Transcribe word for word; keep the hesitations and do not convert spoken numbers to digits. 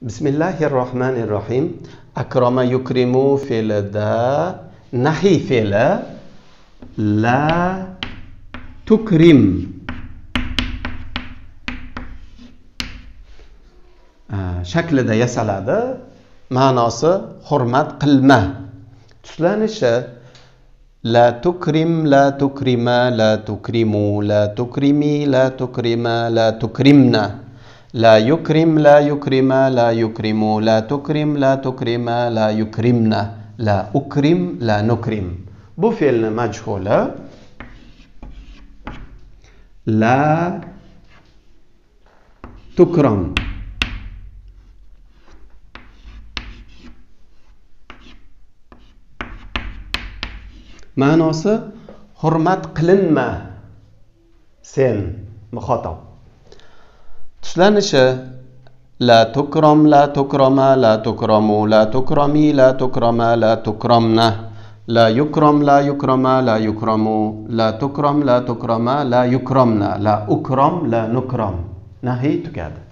Bismillahirrohmanirrohim. Akrama yukrimu fe'lida nahiy fe'li la tukrim shaklida yasaladi. Ma'nosi hurmat qilma. Tuslanishi la tukrim, la tukrima, la tukrimu, la tukrimi, la tukrima, la tukrimna. La yukrim, la yukrima, la yukrimu, la tukrim, la tukrima, la yukrimna, la ukrim, la nukrim. Bu fe'lni majhuli la tukram. Ma'nosi hurmat qilinma sen muxotob. Tuslanishi la tukram, la tukrama, la tukramu, la tukrami, la tukrama, la tukramna. La yukram, la yukrama, la yukramu, la tukram, la tukrama, la yukramna, la ukram, la nukram. Nahiy tugadi.